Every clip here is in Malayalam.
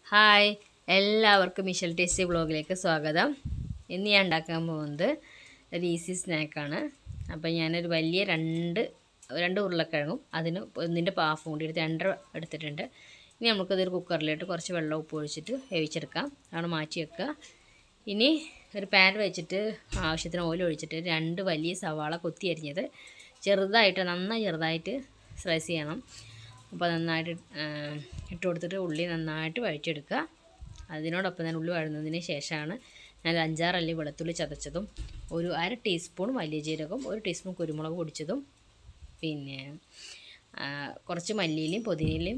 ഹായ്, എല്ലാവർക്കും ഇഷൽ ടേസ്റ്റി വ്ളോഗിലേക്ക് സ്വാഗതം. ഇന്ന് ഞാൻ ഉണ്ടാക്കാൻ പോകുന്നത് ഒരു ഈസി സ്നാക്കാണ്. അപ്പോൾ ഞാനൊരു വലിയ രണ്ട് ഉരുളക്കിഴങ്ങും അതിന് ഒന്നിൻ്റെ പാഫും കൂടി എടുത്ത് 2 എടുത്തിട്ടുണ്ട്. ഇനി നമുക്കതൊരു കുക്കറിലിട്ട് കുറച്ച് വെള്ളം ഉപ്പ് ഒഴിച്ചിട്ട് വേവിച്ചെടുക്കാം. അതാണ് മാറ്റി വെക്കുക. ഇനി ഒരു പാൻ വെച്ചിട്ട് ആവശ്യത്തിന് ഓയിൽ ഒഴിച്ചിട്ട് 2 വലിയ സവാള കൊത്തി അരിഞ്ഞത് നന്നായി ചെറുതായിട്ട് സ്ലൈസ് ചെയ്യണം. അപ്പോൾ നന്നായിട്ട് ഇട്ട് കൊടുത്തിട്ട് ഉള്ളി നന്നായിട്ട് വഴറ്റിയെടുക്കുക. അതിനോടൊപ്പം തന്നെ ഉള്ളി വഴന്നതിന് ശേഷമാണ് ഞാൻ 5-6 അല്ലി വെളുത്തുള്ളി ചതച്ചതും, ഒരു 1/2 ടീസ്പൂൺ വലിയ ജീരകം, 1 ടീസ്പൂൺ കുരുമുളക് പൊടിച്ചതും, പിന്നെ കുറച്ച് മല്ലിയിലയും പുതിനയിലയും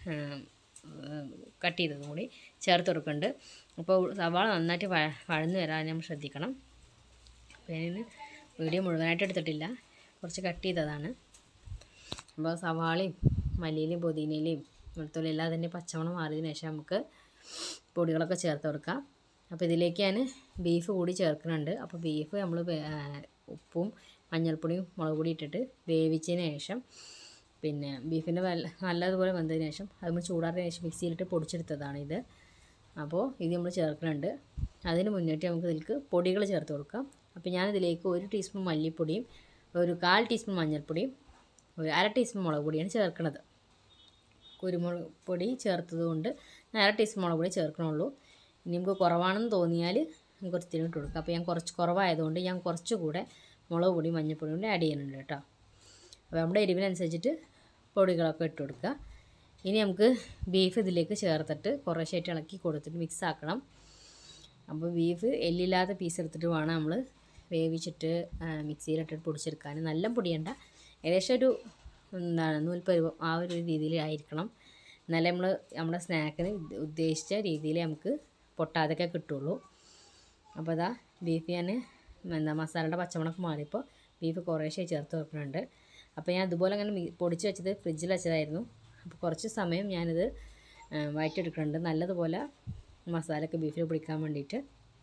കട്ട് ചെയ്തതും കൂടി ചേർത്ത് കൊടുക്കുന്നുണ്ട്. അപ്പോൾ സവാള നന്നായിട്ട് വഴന്ന് വരാൻ നമ്മൾ ശ്രദ്ധിക്കണം. അപ്പോൾ ഞാൻ വീഡിയോ മുഴുവനായിട്ട് എടുത്തിട്ടില്ല, കുറച്ച് കട്ട് ചെയ്തതാണ്. അപ്പോൾ സവാളയും മല്ലിയിലയും പുതിനയിലയും വെളുത്തുള്ളി എല്ലാം അതിൻ്റെ പച്ചമണം മാറിയതിന് ശേഷം നമുക്ക് പൊടികളൊക്കെ ചേർത്ത് കൊടുക്കാം. അപ്പോൾ ഇതിലേക്ക് ഞാൻ ബീഫ് കൂടി ചേർക്കുന്നുണ്ട്. അപ്പോൾ ബീഫ് നമ്മൾ ഉപ്പും മഞ്ഞൾപ്പൊടിയും മുളക് പൊടി ഇട്ടിട്ട് വേവിച്ചതിന് ശേഷം, പിന്നെ ബീഫിൻ്റെ നല്ലതുപോലെ വെന്തതിന് ശേഷം അത് നമ്മൾ ചൂടാറിയതിന് ശേഷം മിക്സിയിലിട്ട് പൊടിച്ചെടുത്തതാണ് ഇത്. അപ്പോൾ ഇത് നമ്മൾ ചേർക്കുന്നുണ്ട്. അതിന് മുന്നേറ്റ് നമുക്ക് ഇതിലേക്ക് പൊടികൾ ചേർത്ത് കൊടുക്കാം. അപ്പോൾ ഞാനിതിലേക്ക് 1 ടീസ്പൂൺ മല്ലിപ്പൊടിയും, ഒരു 1/4 ടീസ്പൂൺ മഞ്ഞൾപ്പൊടിയും, ഒരു 1/2 ടീസ്പൂൺ മുളക് പൊടിയാണ് ചേർക്കുന്നത്. കുരുമുളക് പൊടി ചേർത്തത് കൊണ്ട് 1/2 ടീസ്പൂൺ മുളക് പൊടി ചേർക്കണുള്ളൂ. ഇനി നമുക്ക് കുറവാണെന്ന് തോന്നിയാൽ നമുക്ക് കുറച്ച് ഇട്ട് കൊടുക്കാം. അപ്പോൾ ഞാൻ കുറച്ച് കുറവായതുകൊണ്ട് ഞാൻ കുറച്ചുകൂടെ മുളക് പൊടി മഞ്ഞൾപ്പൊടി കൊണ്ട് ആഡ് ചെയ്യുന്നുണ്ട് കേട്ടോ. അപ്പോൾ നമ്മുടെ എരിവിനനുസരിച്ചിട്ട് പൊടികളൊക്കെ ഇട്ട് കൊടുക്കുക. ഇനി നമുക്ക് ബീഫ് ഇതിലേക്ക് ചേർത്തിട്ട് കുറേശ്ശായിട്ട് ഇളക്കി കൊടുത്തിട്ട് മിക്സ് ആക്കണം. അപ്പോൾ ബീഫ് എല്ലില്ലാത്ത പീസ് എടുത്തിട്ട് വേണം നമ്മൾ വേവിച്ചിട്ട് മിക്സിയിലിട്ടിട്ട് പൊടിച്ചെടുക്കാൻ. നല്ല പൊടിയണ്ട, ഏകദേശം ഒരു നൂൽപ്പരുവം ആ ഒരു രീതിയിലായിരിക്കണം. എന്നാലേ നമ്മുടെ സ്നാക്കിന് ഉദ്ദേശിച്ച രീതിയിൽ നമുക്ക് പൊട്ടാതൊക്കെ കിട്ടുള്ളൂ. അപ്പോൾ അതാ ബീഫ് ഞാൻ മസാലയുടെ പച്ചമുളക് മാറിയപ്പോൾ ബീഫ് കുറേശ്ശെ ചേർത്ത് വെക്കുന്നുണ്ട്. അപ്പോൾ ഞാൻ അതുപോലെ അങ്ങനെ പൊടിച്ച് വെച്ചത് ഫ്രിഡ്ജിൽ വെച്ചതായിരുന്നു. അപ്പോൾ കുറച്ച് സമയം ഞാനിത് വഴറ്റിയെടുക്കുന്നുണ്ട്, നല്ലതുപോലെ മസാലയൊക്കെ ബീഫിൽ പിടിക്കാൻ വേണ്ടിയിട്ട്.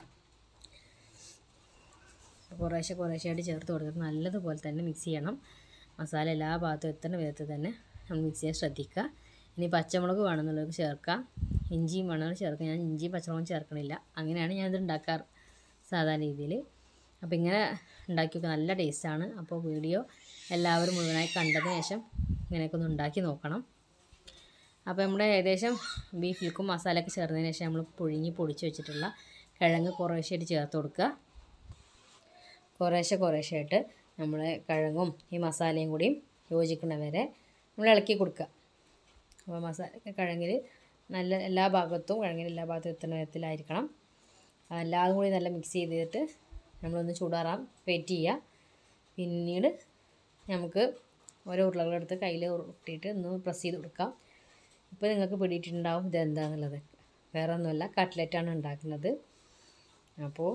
കുറേശ്ശെയായിട്ട് ചേർത്ത് കൊടുത്തിട്ട് നല്ലതുപോലെ തന്നെ മിക്സ് ചെയ്യണം. മസാല എല്ലാ ഭാഗത്തും എത്തുന്ന വിധത്തിൽ തന്നെ നമ്മൾ മിക്സ് ചെയ്യാൻ ശ്രദ്ധിക്കുക. ഇനി പച്ചമുളക് വേണമെന്നുള്ളത് ചേർക്കാം, ഇഞ്ചിയും വേണമെങ്കിൽ ചേർക്കാം. ഞാൻ ഇഞ്ചിയും പച്ചമുളകും ചേർക്കണില്ല, അങ്ങനെയാണ് ഞാനിത് ഉണ്ടാക്കാറ് സാധാരണ രീതിയിൽ. അപ്പോൾ ഇങ്ങനെ ഉണ്ടാക്കി നോക്കുക, നല്ല ടേസ്റ്റാണ്. അപ്പോൾ വീഡിയോ എല്ലാവരും മുഴുവനായി കണ്ടതിന് ശേഷം ഇങ്ങനെയൊക്കെ ഒന്ന് ഉണ്ടാക്കി നോക്കണം. അപ്പോൾ നമ്മുടെ ഏകദേശം ബീഫിൽക്കും മസാലയൊക്കെ ചേർന്നതിന് ശേഷം നമ്മൾ പൊടിച്ച് വെച്ചിട്ടുള്ള കിഴങ്ങ് കുറേശ്ശായിട്ട് ചേർത്ത് കൊടുക്കുക. കുറേശ്ശായിട്ട് നമ്മൾ കിഴങ്ങും ഈ മസാലയും കൂടിയും യോജിക്കുന്ന വരെ നമ്മൾ ഇളക്കി കൊടുക്കുക. അപ്പോൾ കിഴങ്ങിൽ എല്ലാ ഭാഗത്തും എത്തുന്ന വിധത്തിലായിരിക്കണം. എല്ലാതും കൂടി നല്ല മിക്സ് ചെയ്തിട്ട് നമ്മളൊന്ന് ചൂടാറാൻ വെയിറ്റ് ചെയ്യുക. പിന്നീട് നമുക്ക് ഓരോ ഉരുളകളെടുത്ത് കയ്യിൽ ഉരുട്ടിയിട്ട് ഒന്ന് പ്രസ് ചെയ്ത് കൊടുക്കാം. ഇപ്പോൾ നിങ്ങൾക്ക് പിടിയിട്ടുണ്ടാവും ഇതെന്താണെന്നുള്ളത്. വേറെ ഒന്നുമല്ല, കട്ട്ലറ്റാണ് ഉണ്ടാക്കുന്നത്. അപ്പോൾ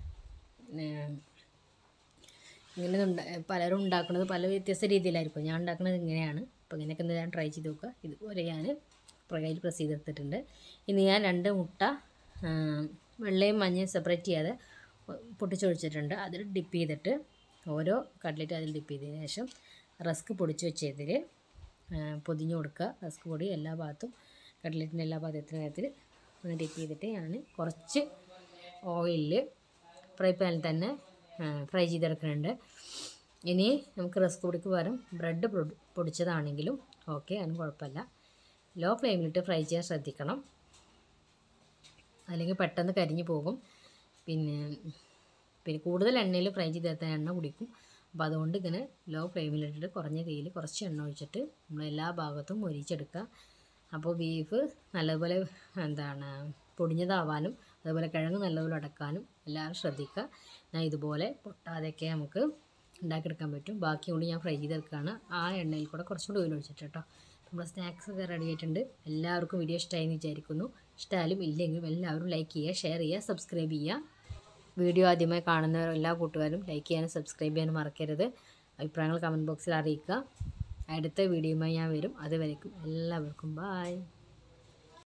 ഇങ്ങനെ പലരും ഉണ്ടാക്കുന്നത് പല വ്യത്യസ്ത രീതിയിലായിരിക്കും. ഞാൻ ഉണ്ടാക്കുന്നത് ഇങ്ങനെയാണ്. അപ്പോൾ ഇങ്ങനെയൊക്കെ ഞാൻ ട്രൈ ചെയ്ത് നോക്കുക. ഇതുപോലെ ഞാൻ കയ്യിൽ പ്രസ് ചെയ്തെടുത്തിട്ടുണ്ട്. ഇനി ഞാൻ 2 മുട്ട വെള്ളയും മഞ്ഞയും സെപ്പറേറ്റ് ചെയ്യാതെ പൊട്ടിച്ചൊഴിച്ചിട്ടുണ്ട്. അതിൽ ഡിപ്പ് ചെയ്തിട്ട് ഓരോ കട്ട്ലറ്റ് അതിൽ ഡിപ്പ് ചെയ്തതിന് ശേഷം റസ്ക് പൊടിച്ച് വെച്ചതിൽ പൊതിഞ്ഞ് കൊടുക്കുക. റസ്ക് പൊടി എല്ലാ ഭാഗത്തും കട്ട്ലറ്റിൻ്റെ എല്ലാ ഭാഗത്തും നേരത്തിൽ ഒന്ന് ഡിപ്പ് ചെയ്തിട്ട് ഞാൻ കുറച്ച് ഓയിലിൽ ഫ്രൈ പാനിൽ തന്നെ ഫ്രൈ ചെയ്തെടുക്കുന്നുണ്ട്. ഇനി നമുക്ക് റസ്ക് പൊടിക്ക് പകരം ബ്രെഡ് പൊടിച്ചതാണെങ്കിലും ഓക്കെ, അതിന് കുഴപ്പമില്ല. ലോ ഫ്ലെയിമിലിട്ട് ഫ്രൈ ചെയ്യാൻ ശ്രദ്ധിക്കണം, അല്ലെങ്കിൽ പെട്ടെന്ന് കരിഞ്ഞു പോകും. പിന്നെ കൂടുതൽ എണ്ണയിൽ ഫ്രൈ ചെയ്തെടുത്താൽ എണ്ണ കുടിക്കും. അപ്പോൾ അതുകൊണ്ട് ഇങ്ങനെ ലോ ഫ്ലെയിമിലിട്ടിട്ട് കുറഞ്ഞ തീയിൽ കുറച്ച് എണ്ണ ഒഴിച്ചിട്ട് നമ്മൾ എല്ലാ ഭാഗത്തും മൊരിച്ചെടുക്കുക. അപ്പോൾ ബീഫ് നല്ലതുപോലെ പൊടിഞ്ഞതാവാനും അതുപോലെ കിഴങ്ങ് നല്ലതുപോലെ അടക്കാനും എല്ലാവരും ശ്രദ്ധിക്കുക. ഞാൻ ഇതുപോലെ പൊട്ടാതെയൊക്കെ നമുക്ക് ഉണ്ടാക്കിയെടുക്കാൻ പറ്റും. ബാക്കി കൊണ്ട് ഞാൻ ഫ്രൈ ചെയ്തെടുക്കുകയാണ്. ആ എണ്ണയിൽ കൂടെ കുറച്ചുകൂടി ഓയിൽ ഒഴിച്ചിട്ട് കേട്ടോ. നമ്മുടെ സ്നാക്സ് ഒക്കെ റെഡി ആയിട്ടുണ്ട്. എല്ലാവർക്കും വീഡിയോ ഇഷ്ടമായി എന്ന് വിചാരിക്കുന്നു. ഇഷ്ടമായാലും ഇല്ലെങ്കിലും എല്ലാവരും ലൈക്ക് ചെയ്യുക, ഷെയർ ചെയ്യുക, സബ്സ്ക്രൈബ് ചെയ്യുക. വീഡിയോ ആദ്യമായി കാണുന്ന എല്ലാ കൂട്ടുകാരും ലൈക്ക് ചെയ്യാനും സബ്സ്ക്രൈബ് ചെയ്യാനും മറക്കരുത്. അഭിപ്രായങ്ങൾ കമൻറ്റ് ബോക്സിൽ അറിയിക്കുക. അടുത്ത വീഡിയോയുമായി ഞാൻ വരും. അതുവരേക്കും എല്ലാവർക്കും ബൈ.